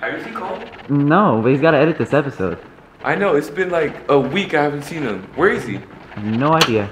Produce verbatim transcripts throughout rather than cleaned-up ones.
Have you seen Cole? No, but he's got to edit this episode. I know, it's been like a week I haven't seen him. Where is he? No idea.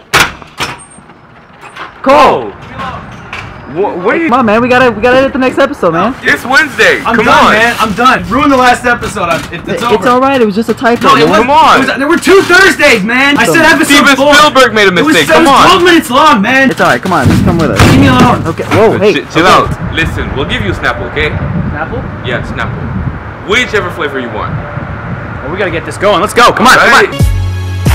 Cole! What, what are you? Come on, man. We gotta, we gotta edit the next episode, man. It's Wednesday. I'm Come done, on, man. I'm done. Ruined the last episode. It, it's it, over. It's all right. It was just a typo. No, it was, Come on. It was, there were two Thursdays, man. I said episode Steven four. Spielberg made a mistake. It was, Come it was on. twelve minutes long, man. It's all right. Come on. Just come with us. Leave me alone. Okay. Whoa. Hey. Ch chill okay. out. Listen, we'll give you a Snapple, okay? Snapple? Yeah, Snapple. Whichever flavor you want. Well, we gotta get this going. Let's go. Come on. Right. Come on.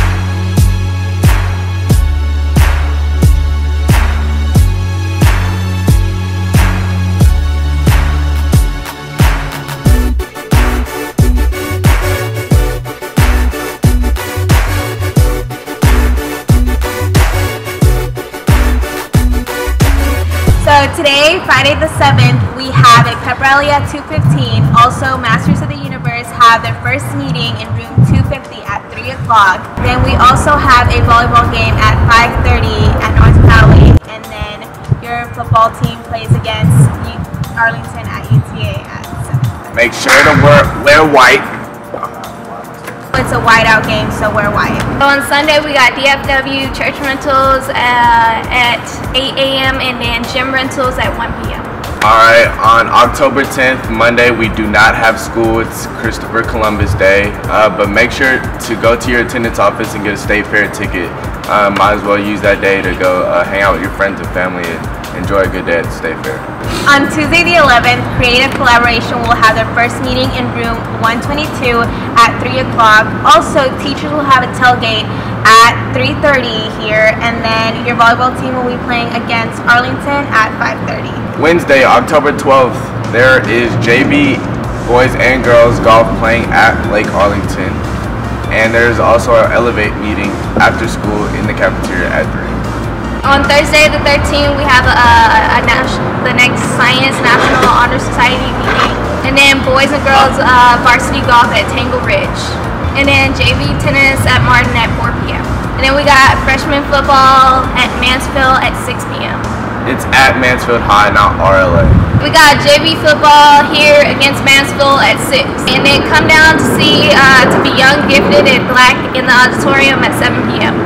So today, Friday the seventh, we have a pep rally at two fifteen. Also, Masters of the Universe have their first meeting in room two fifty at three o'clock. Then we also have a volleyball game at five thirty at North Valley. And then your football team plays against Arlington at U T A at seven thirty. Make sure to wear, wear white. It's a whiteout game, so we're white. So on Sunday we got D F W church rentals uh, at eight A M and then gym rentals at one P M Alright, on October tenth, Monday, we do not have school. It's Christopher Columbus Day. Uh, but make sure to go to your attendance office and get a state fair ticket. Uh, might as well use that day to go uh, hang out with your friends and family and enjoy a good day at the state fair. On Tuesday the eleventh, Creative Collaboration will have their first meeting in room one twenty-two at three o'clock. Also, teachers will have a tailgate at three thirty here, and then your volleyball team will be playing against Arlington at five thirty. Wednesday, October twelfth, there is J V boys and girls golf playing at Lake Arlington. And there's also our Elevate meeting after school in the cafeteria at three. On Thursday the thirteenth we have a, a, a the next Science National Honor Society meeting. And then boys and girls uh, varsity golf at Tangle Ridge. And then J V tennis at Martin at four P M And then we got freshman football at Mansfield at six P M It's at Mansfield High, not R L A. We got J V football here against Mansfield at six. And then come down to see uh, To Be Young, Gifted, and Black in the auditorium at seven P M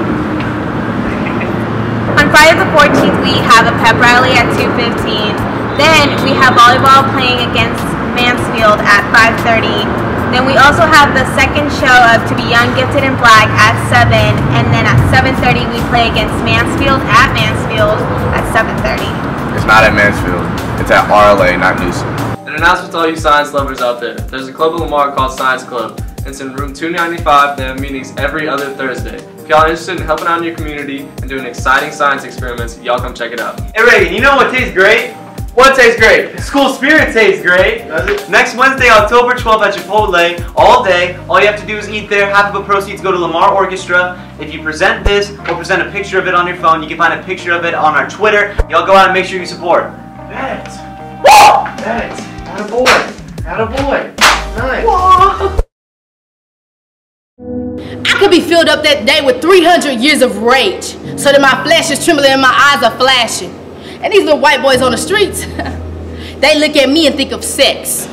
On Friday the fourteenth, we have a pep rally at two fifteen. Then we have volleyball playing against Mansfield at five thirty. Then we also have the second show of To Be Young, Gifted, and Black at seven. And then at seven thirty, we play against Mansfield at Mansfield at seven thirty. It's not at Mansfield. It's at R L A, not Newsom. An announcement to all you science lovers out there. There's a club in Lamar called Science Club. It's in room two ninety-five. They have meetings every other Thursday. If y'all are interested in helping out in your community and doing exciting science experiments, y'all come check it out. Hey Reagan, you know what tastes great? What tastes great? School spirit tastes great. Does it? Next Wednesday, October twelfth at Chipotle, all day. All you have to do is eat there. Half of the proceeds go to Lamar Orchestra. If you present this or present a picture of it on your phone, you can find a picture of it on our Twitter. Y'all go out and make sure you support. Bet. Woo! Bet. Attaboy. Attaboy. Nice. Whoa. I could be filled up that day with three hundred years of rage, so that my flesh is trembling and my eyes are flashing. And these little white boys on the streets, they look at me and think of sex.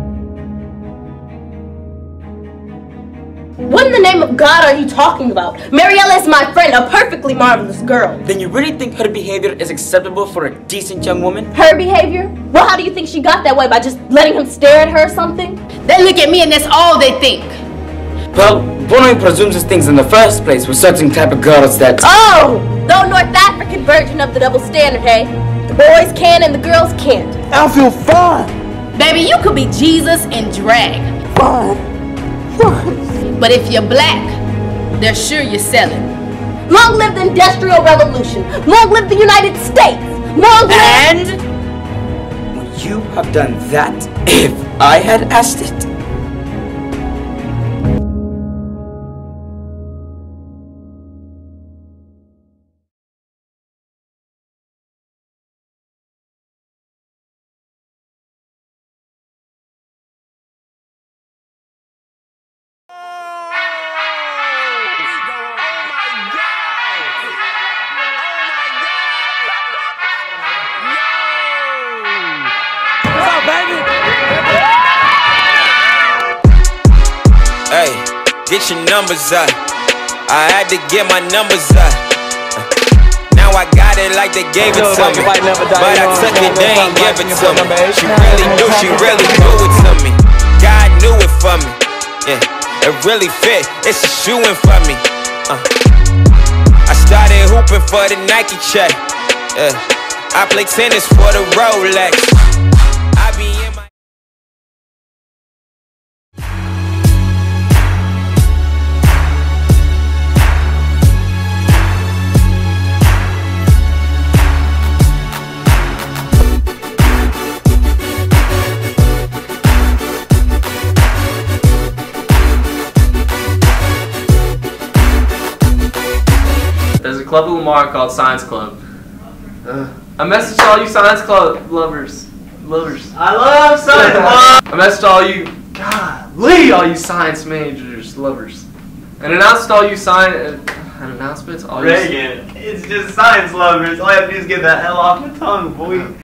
What in the name of God are you talking about? Mariella is my friend, a perfectly marvelous girl. Then you really think her behavior is acceptable for a decent young woman? Her behavior? Well, how do you think she got that way? By just letting him stare at her or something? They look at me and that's all they think. Well, Bono presumes these things in the first place with certain type of girls that... Oh! The North African version of the double standard, hey? The boys can and the girls can't. I feel fine. Baby, you could be Jesus in drag. Fine. Fine. But if you're black, they're sure you're selling. Long live the Industrial Revolution. Long live the United States. Long live... And... would you have done that if I had asked it? get your numbers up. I had to get my numbers up. Now I got it like they gave it to me, but I took it, they ain't give it to me. She really do, she really do it to me. God knew it for me, yeah, it really fit, it's a shoe-in for me. uh. I started hooping for the Nike check, yeah. I play tennis for the Rolex. I be in my There's a club in Lamar called Science Club. Uh, a message to all you Science Club lovers. Lovers. I love Science Club! A message to all you, golly, all you science majors lovers. An announcement to all you science, uh, an announcement to all you... Reagan, it's just science lovers. All you have to do is get that L off my tongue, boy.